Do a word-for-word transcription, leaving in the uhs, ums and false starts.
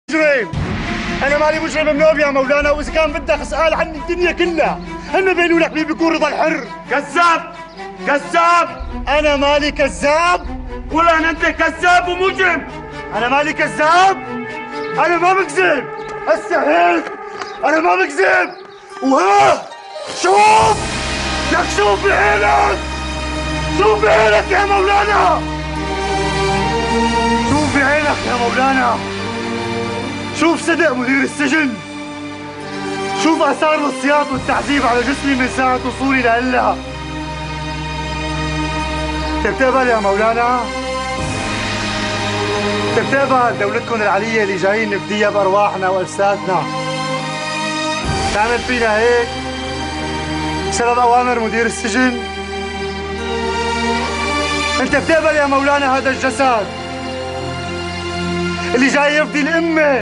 مجرم. انا مالي مجرم منوب يا مولانا، واذا كان بدك اسال عن الدنيا كلها هن بيقولوا لك مين بيكون رضا الحر. كذاب كذاب. انا مالي كذاب ولا انت كذاب ومجرم. انا مالي كذاب، انا ما بكذب. هسه هيك انا ما بكذب. وها شوف لك، شوف بعينك، شوف بعينك يا مولانا، شوف بعينك يا مولانا. شوف صدق مدير السجن، شوف اثار السياط والتعذيب على جسمي من ساعة وصولي لهلا. بتقبل يا مولانا؟ بتقبل دولتكم العلية اللي جايين نفديها بأرواحنا وأجسادنا تعمل فينا هيك بسبب أوامر مدير السجن؟ أنت بتقبل يا مولانا هذا الجسد اللي جاي يفدي الأمة